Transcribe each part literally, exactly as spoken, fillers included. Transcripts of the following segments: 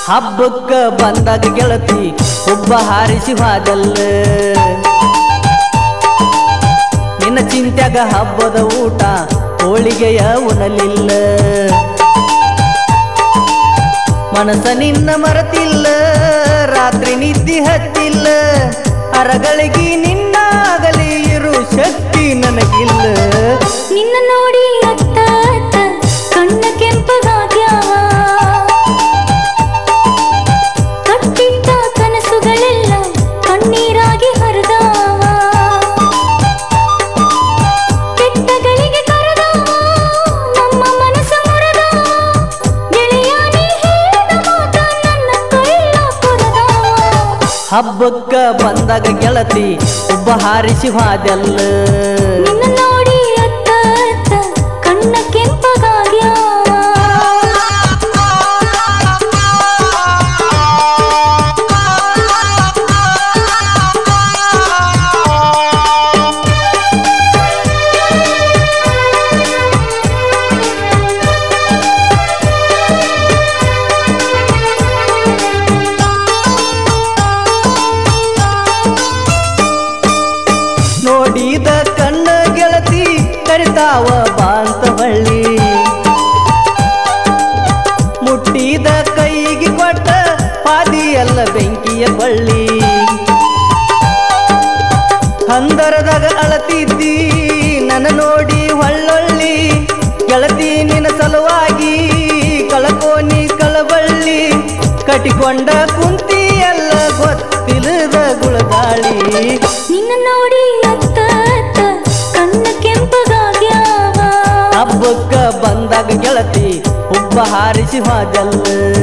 ಹಬ್ಬಕ್ಕ ಬಂದಾಗ ಗೆಳತಿ ಒಬ್ಬ ಹಾರಿಸಿ ಹೋದಲ್ಲ ನಿನ್ನ ಚಿಂತ್ಯಾಗ ಹಬ್ಬದ ಊಟ ಹೋಳಿಗೆಯ ಉಣಲಿಲ್ಲ ಮನಸ ನಿನ್ನ ಮರೆತಿಲ್ಲ ರಾತ್ರಿ ನಿದ್ದೆ ಹತ್ತಿಲ್ಲ ಅರಗಳಿಗೆ ನಿನ್ನಾಗಲಿ ಇರು ಶಕ್ತಿ ನನಗಿಲ್ಲ ನಿನ್ನ ನೋಡಿ ಅತ್ತ ಅತ್ತ ಕಣ್ಣ ಕೆಂಪಗಾಗ್ಯಾವ ಕಟ್ಟಿಟ್ಟ ಕನಸುಗಳೆಲ್ಲ ಕಣ್ಣೀರಾಗಿ ಹರಿದಾವ ಕೆಟ್ಟಗಳಿಗೆ ಕರೆದಾವ ನಮ್ಮ ಮನಸ್ಸ ಮುರಿದಾವ ಗೆಳೆಯ ನೀ ಹೇಳಿದ ಮಾತ ನನ್ನ ಕೈಲ ಕೊರದಾವ ಹಬ್ಬಕ್ಕ ಬಂದಾಗ ಗೆಳತಿ ಒಬ್ಬ ಹಾರಿಸಿ ಹೋದಲ್ಲ ನಿನ್ನ ನೋಡಿ ಅತ್ತ ಅತ್ತ ಕಣ್ಣ ಕೆಂಪಗಾಗ್ಯಾವ ನೋಡಿದ ಕಣ್ಣ ಗೆಳತಿ ಕರಿತಾವ ಬಾಂತ ಬಳ್ಳಿ ಮುಟ್ಟಿದ ಕೈಗೆ ಕೊಟ್ಟ ಪಾದಿಯಲ್ಲ ಬೆಂಕಿಯ ಬಳ್ಳಿ ಹಂದರದಾಗ ಅಳತಿದ್ದಿ ನನ್ನ ನೋಡಿ ಹೊಳ್ಳೊಳ್ಳಿ ಗೆಳತಿ ನಿನ್ನ ಸಲುವಾಗಿ ಕಳಕೋನಿ ಕಳಬಳ್ಳಿ ಕಟಿಕೊಂಡ ಕುಂತಿ ಎಲ್ಲ ಗೊತ್ತಿಲ್ಲದ ಗುಳಗಾಳಿ ನಿನ್ನ ನೋಡಿ ಅತ್ತ ಅತ್ತ ಕಣ್ಣ ಕೆಂಪಗಾಗ್ಯಾವ ಹಬ್ಬಕ್ಕ ಬಂದಾಗ ಗೆಳತಿ ಒಬ್ಬ ಹಾರಿಸಿ ಹೋದಲ್ಲ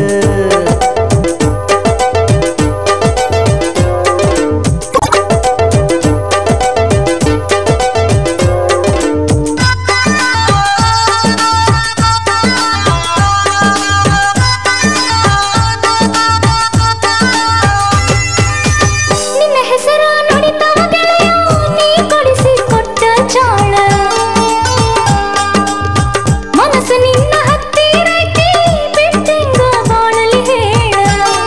ನಿನ್ನ ಹೆಸರ ನುಡಿತಾವ ಗೆಳೆಯ ನೀ ಕೊಡಿಸಿ ಕೊಟ್ಟ ಚಾಳ ಮನಸ್ಸು ನಿನ್ನ ಹತ್ತಿರೈತಿ ಬಿಟ್ಟೆಂಗ ಬಾಳಲಿ ಹೇಳ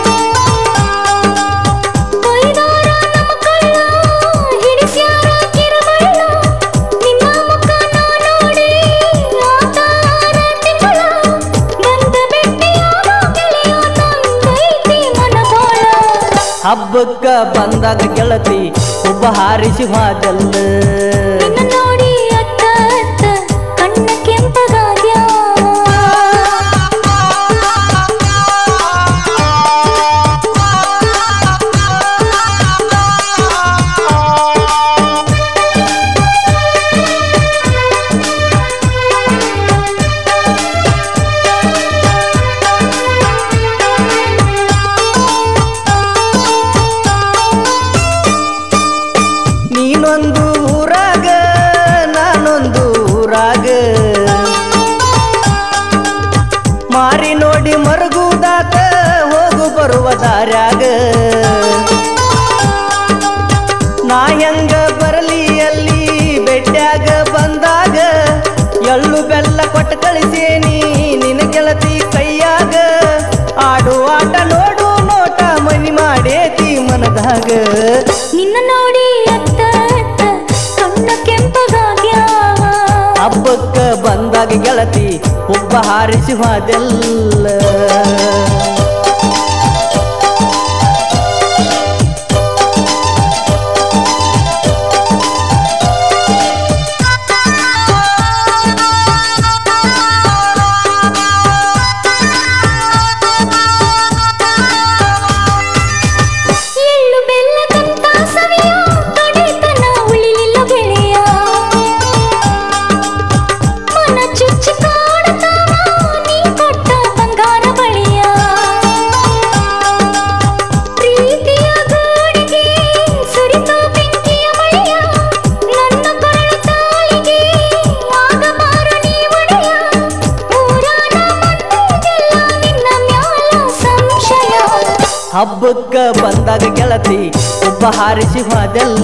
ಕೊಯ್ದಾರ ನಮ್ಮ ಕಳ್ಳ ಹಿಡಿಸ್ಯಾರ ಕಿರಬಳ್ಳ ನಿನ್ನ ಮುಖ ನಾ ನೋಡಿ ಆತಾರ ತಿಂಗಳ ಬಂದ ಬೆಟ್ಟಿಯಾದ ಗೆಳೆಯ ನಂದೈತಿ ಮನಬಾಳ ಹಬ್ಬಕ್ಕ ಬಂದಾಗ ಗೆಳತಿ ಒಬ್ಬ ಹಾರಿಸಿ ಹೋದಲ್ಲ ನಿನ್ನ ನೋಡಿ ಅತ್ತ ಅತ್ತ ಕಣ್ಣ ಕೆಂಪಗಾಗ್ಯಾವ ನೀನೊಂದು ಊರಾಗ ನಾನೊಂದು ಊರಾಗ ಮಾರಿ ನೋಡಿ ಮರುಗುದಾತ ಹೋಗು ಬರುವ ದಾರ್ಯಾಗ ನಾ ಹೆಂಗ ಬರಲಿ ಅಲ್ಲಿ ಬೆಟ್ಟ್ಯಾಗ ಬಂದಾಗ ಎಳ್ಳು ಬೆಲ್ಲ ಕೊಟ್ಟು ಕಳಿಸೇನಿ ನಿನ್ನ ಗೆಳತಿ ಕೈಯಾಗ ಆಡು ಆಟ ನೋಡು ನೋಟ ಮನಿ ಮಾಡೇತಿ ಮನದಾಗ ನಿನ್ನ ನೋಡಿ ಅತ್ತ ಅತ್ತ ಕಣ್ಣ ಕೆಂಪಗಾಗ್ಯಾವ ಹಬ್ಬಕ್ಕ ಬಂದಾಗ ಗೆಳತಿ ಒಬ್ಬ ಹಾರಿಸಿ ಹೋದಲ್ಲ ಎಳ್ಳು ಬೆಲ್ಲದಂತ ಸವಿಯ ಕಡೆತನ ಉಳಿಲಿಲ್ಲ ಗೆಳೆಯ ಮನ ಚುಚ್ಚಿ ಕಾಡುತ್ತಾವ ನೀ ಕೊಟ್ಟ ಬಂಗಾರ ಬಳಿಯ ಪ್ರೀತಿಯ ಗಾಡಿಗೆ ಸುರಿತ ಬೆಂಕಿಯ ಮಳೆಯ ನನ್ನ ಕರಳ ತಾಳಿಗೆ ಆಗಬಾರ ನೀ ಒಡೆಯ ಊರಾನ ಮಂದಿಗೆಲ್ಲ ನಿನ್ನ ಮ್ಯಾಲ ಸಂಶಯ ಹಬ್ಬಕ್ಕ ಬಂದಾಗ ಗೆಳತಿ ಒಬ್ಬ ಹಾರಿಸಿ ಹೋದಲ್ಲ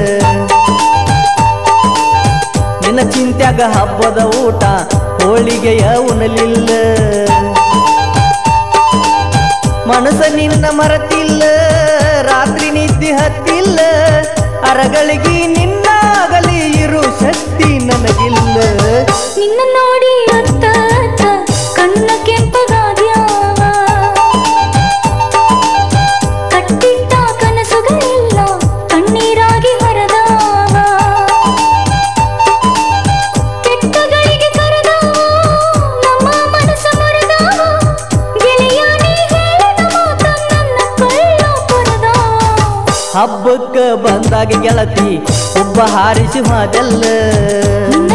ನಿನ್ನ ಚಿಂತ್ಯಾಗ ಹಬ್ಬದ ಊಟ ಹೋಳಿಗೆಯ ಉಣಲಿಲ್ಲ ಮನಸ ನಿನ್ನ ಮರತಿಲ್ಲ ರಾತ್ರಿ ನಿದ್ದೆ ಹತ್ತಿಲ್ಲ ಅರಗಳಿಗೆ ನಿನ್ನಾಗಲಿ ಇರು ಶಕ್ತಿ ನನಗಿಲ್ಲ ನಿನ್ನ ನೋಡಿ ಅತ್ತ ಅತ್ತ ಕಣ್ಣ ಕೆಂಪಗಾದ್ಯಾವ ಕಟ್ಟಿಟ್ಟ ಕನಸುಗಳೆಲ್ಲ ಕಣ್ಣೀರಾಗಿ ಹರದಾವ ಕೆಟ್ಟಗಳಿಗೆ ಕರೆದಾವ ನಮ್ಮ ಮನಸ್ಸ ಮರದಾವ ಗೆಳೆಯ ನೀ ಹೇಳಿದ ಮಾತ ನನ್ನ ಕಳ್ಳ ಪರದಾವ ಹಬ್ಬಕ್ಕ ಬಂದಾಗ ಗೆಳತಿ ಒಬ್ಬ ಹಾರಿಸಿ ಹೋದಲ್ಲ